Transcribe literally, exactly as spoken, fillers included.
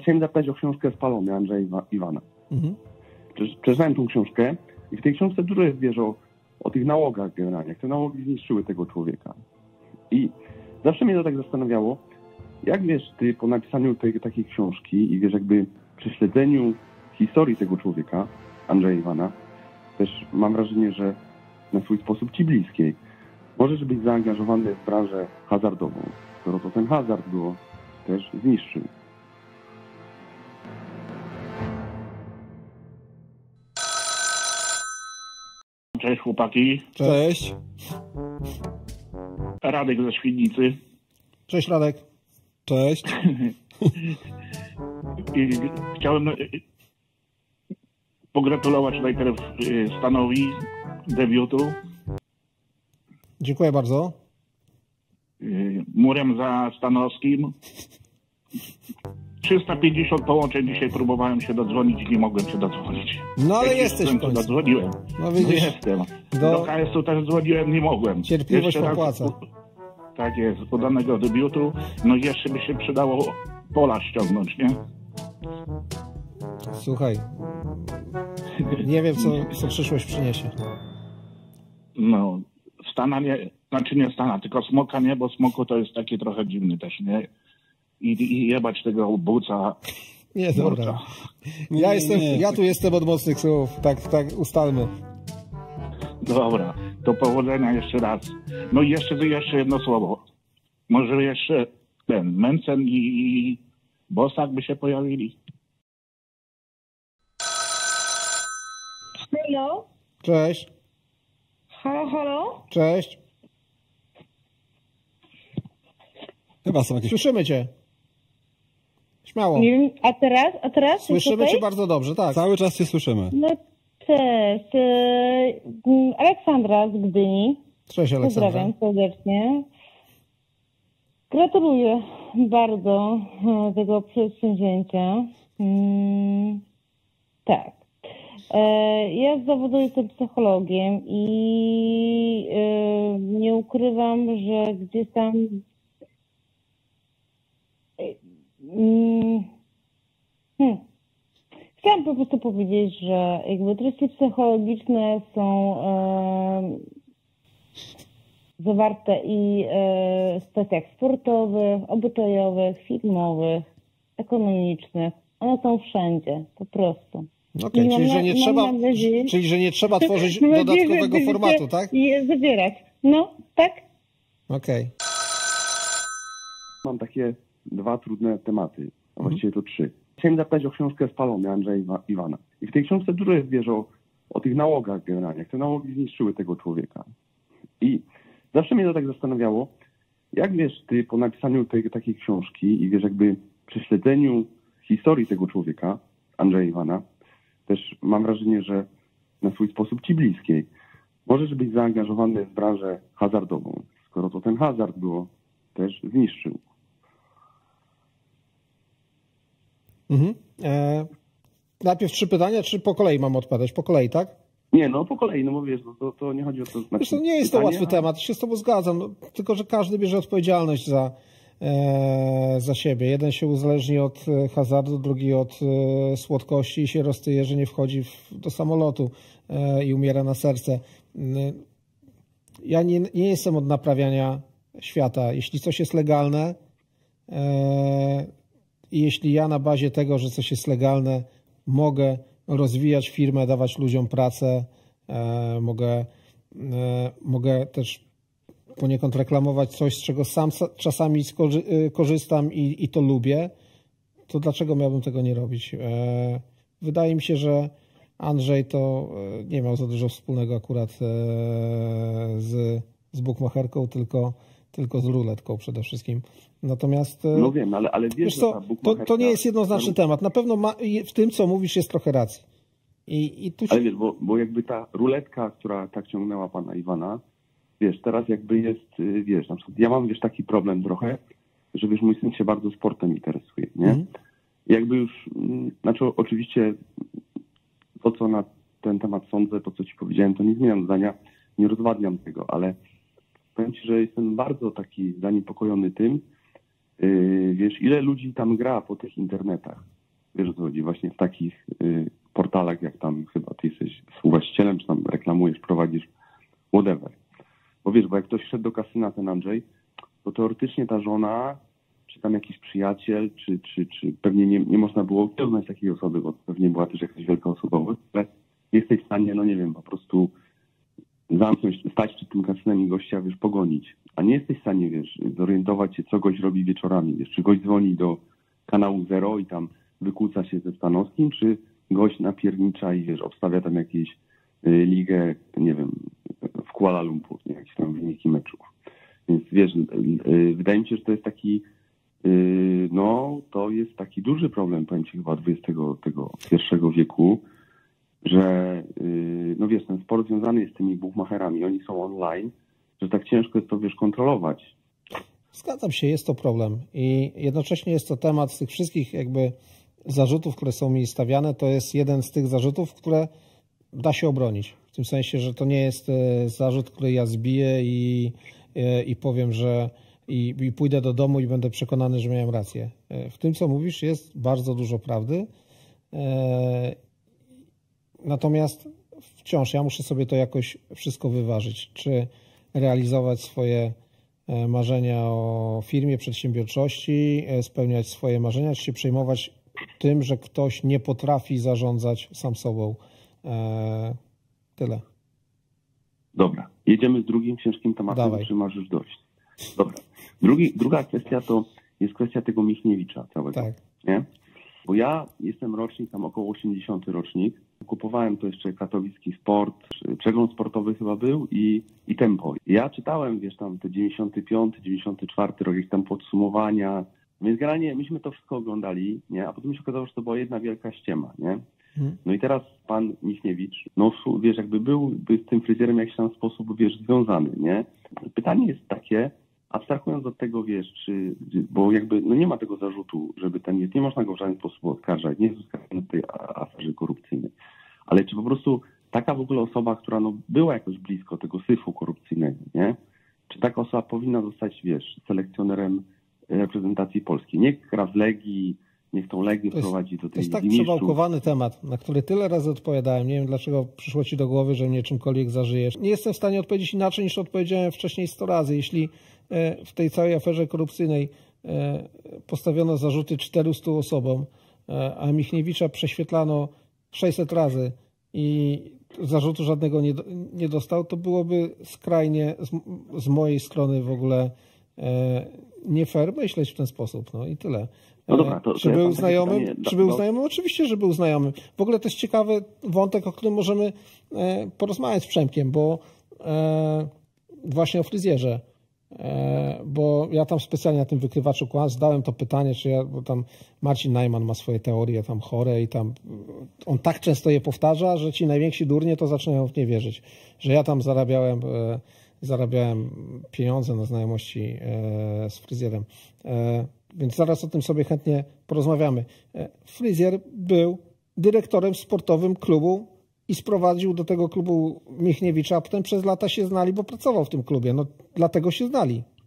Chciałem zapytać o książkę Spalony Andrzeja Iwa- Iwana. Mhm. Przeczytałem tą książkę i w tej książce dużo jest, wiesz, o, o tych nałogach generalnie, jak te nałogi zniszczyły tego człowieka. I zawsze mnie to tak zastanawiało, jak wiesz, ty po napisaniu tej takiej książki i wiesz, jakby prześledzeniu historii tego człowieka, Andrzeja Iwana, też mam wrażenie, że na swój sposób ci bliskiej, możesz być zaangażowany w branżę hazardową, skoro to ten hazard go też zniszczył. Cześć chłopaki. Cześć. Radek ze Świdnicy. Cześć Radek. Cześć. I chciałem pogratulować najpierw Stanowi debiutu. Dziękuję bardzo. Murem za Stanowskim. trzysta pięćdziesiąt połączeń dzisiaj próbowałem się dodzwonić i nie mogłem się dodzwonić. No ale Jak jesteś w końcu. Dodzwoniłem. No widzisz. No jestem. Do... Do K S u też dzwoniłem, nie mogłem. Cierpliwość Jeszcze raz- popłaca. Tak jest, udanego debiutu. No i jeszcze by się przydało Pola ściągnąć, nie? Słuchaj. Nie wiem, co, co przyszłość przyniesie. No, Stana nie, znaczy nie Stana, tylko Smoka nie, bo Smoku to jest taki trochę dziwny też, nie? I, i jebać tego buca. Nie, dobra. Burca. Ja, Nie, jestem, nie. ja tu jestem od mocnych słów. Tak, tak, ustalmy. Dobra, to powodzenia jeszcze raz. No i jeszcze, jeszcze jedno słowo. Może jeszcze ten, Mencen i, i Bosak by się pojawili. Halo? Cześć. Halo, halo? Cześć. Chyba są jakieś... Słyszymy cię. Śmiało. Nie wiem, a teraz? A teraz? Słyszymy Jest cię okej? bardzo dobrze, tak. Cały czas cię słyszymy. No cześć. e, m, Aleksandra z Gdyni. Cześć Aleksandra. Pozdrawiam serdecznie. Gratuluję bardzo e, tego przedsięwzięcia. Mm, tak. E, Ja z zawodu jestem psychologiem i e, nie ukrywam, że gdzieś tam Mm, Hmm. Chciałam po prostu powiedzieć, że jakby treści psychologiczne są e, zawarte i e, w stacjach sportowych, obyczajowych, filmowych, ekonomicznych. One są wszędzie, po prostu. Okej, I czyli, mam że nie na- trzeba, mam nadzieję- czyli że nie trzeba tworzyć Mam nadzieję, że dodatkowego będziecie formatu, tak? je zawierać. No, tak? Okej. Mam takie dwa trudne tematy, a właściwie to trzy. Chciałem zapytać o książkę Spalony Andrzeja Iwa- Iwana. I w tej książce dużo jest, wiesz, o, o tych nałogach generalnie, jak te nałogi zniszczyły tego człowieka. I zawsze mnie to tak zastanawiało, jak wiesz, ty po napisaniu tej takiej książki i wiesz, jakby prześledzeniu historii tego człowieka, Andrzeja Iwana, też mam wrażenie, że na swój sposób ci bliskiej, możesz być zaangażowany w branżę hazardową, skoro to ten hazard go też zniszczył. Mhm. E, najpierw trzy pytania, czy po kolei mam odpowiadać? Po kolei, tak? Nie, no po kolei, no bo wiesz, no, to, to nie chodzi o to... Znaczy, Wiesz, to nie jest to pytanie, łatwy a- temat, się z tobą zgadzam, no, tylko że każdy bierze odpowiedzialność za, e, za siebie. Jeden się uzależni od e, hazardu, drugi od e, słodkości i się roztyje, że nie wchodzi w, do samolotu e, i umiera na serce. E, ja nie, nie jestem od naprawiania świata. Jeśli coś jest legalne e, i jeśli ja na bazie tego, że coś jest legalne, mogę rozwijać firmę, dawać ludziom pracę, e, mogę, e, mogę też poniekąd reklamować coś, z czego sam sa- czasami skorzy- e, korzystam i, i to lubię, to dlaczego miałbym tego nie robić? E, wydaje mi się, że Andrzej to e, nie miał za dużo wspólnego akurat e, z, z bukmacherką, tylko, tylko z ruletką przede wszystkim. Natomiast e, No wiem, ale, ale wiesz, wiesz że co, ta to, bukmacherka- to nie jest jednoznaczny temat. Na pewno ma, w tym, co mówisz, jest trochę racji. I, i tu się... Ale wiesz, bo, bo jakby ta ruletka, która tak ciągnęła pana Iwana, wiesz, teraz jakby jest, y, wiesz, na przykład ja mam, wiesz, taki problem trochę, że wiesz, mój syn się bardzo sportem interesuje, nie? Mhm. Jakby już, mm, znaczy oczywiście to, co na ten temat sądzę, to, co ci powiedziałem, to nie zmieniam zdania, nie rozwadniam tego, ale powiem ci, że jestem bardzo taki zaniepokojony tym, yy, wiesz, ile ludzi tam gra po tych internetach. Wiesz o co chodzi? Właśnie w takich y, portalach, jak tam chyba ty jesteś współwłaścicielem, czy tam reklamujesz, prowadzisz, whatever. Bo wiesz, bo jak ktoś szedł do kasyna, ten Andrzej, to teoretycznie ta żona, czy tam jakiś przyjaciel, czy, czy, czy pewnie nie, nie można było poznać takiej osoby, bo pewnie była też jakaś wielka osobowość, ale jesteś w stanie, no nie wiem, po prostu zamknąć, stać przed tym kasynem i gościa, wiesz, pogonić. A nie jesteś w stanie, wiesz, zorientować się, co gość robi wieczorami, wiesz, czy gość dzwoni do kanału Zero i tam wykłóca się ze Stanowskim, czy gość napiernicza i, wiesz, obstawia tam jakieś y, ligę, nie wiem, w Kuala Lumpur, nie, jakieś tam wyniki meczów. Więc wiesz, y, y, wydaje mi się, że to jest taki, y, no, to jest taki duży problem, powiem ci, chyba dwudziestego pierwszego wieku, że, y, no wiesz, ten sport związany jest z tymi bookmacherami, oni są online, że tak ciężko jest to, wiesz, kontrolować. Zgadzam się, jest to problem i jednocześnie jest to temat z tych wszystkich jakby zarzutów, które są mi stawiane, to jest jeden z tych zarzutów, które da się obronić. W tym sensie, że to nie jest zarzut, który ja zbiję i, i powiem, że i, i pójdę do domu i będę przekonany, że miałem rację. W tym, co mówisz, jest bardzo dużo prawdy. Natomiast wciąż ja muszę sobie to jakoś wszystko wyważyć. Czy realizować swoje marzenia o firmie, przedsiębiorczości, spełniać swoje marzenia, czy się przejmować tym, że ktoś nie potrafi zarządzać sam sobą. Tyle. Dobra. Jedziemy z drugim ciężkim tematem, Dawaj. Czy masz już dość? Dobra. Drugi, druga kwestia to jest kwestia tego Michniewicza całego. Tak. Nie? Bo ja jestem rocznik, tam około osiemdziesiąty rocznik. Kupowałem to jeszcze Katowicki Sport, Przegląd Sportowy chyba był i, i Tempo. Ja czytałem, wiesz, tam te dziewięćdziesiąty piąty, dziewięćdziesiąty czwarty rok, jakieś tam podsumowania. Więc generalnie myśmy to wszystko oglądali, nie? A potem się okazało, że to była jedna wielka ściema, nie? Hmm. No i teraz pan Michniewicz, no wiesz, jakby był z tym fryzjerem w jakiś tam sposób, wiesz, związany, nie? Pytanie jest takie, abstrahując od tego, wiesz, czy, bo jakby, no nie ma tego zarzutu, żeby ten jest, nie można go w żaden sposób oskarżać, nie jest oskarżony w tej aferze korupcyjnej. Ale czy po prostu taka w ogóle osoba, która no była jakoś blisko tego syfu korupcyjnego, nie? Czy taka osoba powinna zostać, wiesz, selekcjonerem reprezentacji polskiej? Niech gra w Legii, niech tą Legię prowadzi do tej. To jest tak przewałkowany temat, na który tyle razy odpowiadałem. Nie wiem, dlaczego przyszło ci do głowy, że mnie czymkolwiek zażyjesz. Nie jestem w stanie odpowiedzieć inaczej, niż odpowiedziałem wcześniej sto razy. Jeśli w tej całej aferze korupcyjnej postawiono zarzuty czterystu osobom, a Michniewicza prześwietlano sześćset razy i zarzutu żadnego nie, nie dostał, to byłoby skrajnie z, z mojej strony w ogóle nie fair myśleć w ten sposób. No i tyle. No dobra, to, czy to był ja znajomym? Pytanie, Czy do, był do... znajomym? Oczywiście, że był znajomym. W ogóle to jest ciekawy wątek, o którym możemy e, porozmawiać z Przemkiem, bo e, właśnie o fryzjerze. E, bo ja tam specjalnie na tym wykrywaczu kłamstw zdałem to pytanie, czy ja, bo tam Marcin Najman ma swoje teorie tam chore i tam on tak często je powtarza, że ci najwięksi durnie to zaczynają w nie wierzyć. Że ja tam zarabiałem e, zarabiałem pieniądze na znajomości e, z fryzjerem. E, Więc zaraz o tym sobie chętnie porozmawiamy. Fryzjer był dyrektorem sportowym klubu i sprowadził do tego klubu Michniewicza, a potem przez lata się znali, bo pracował w tym klubie. No dlatego się znali.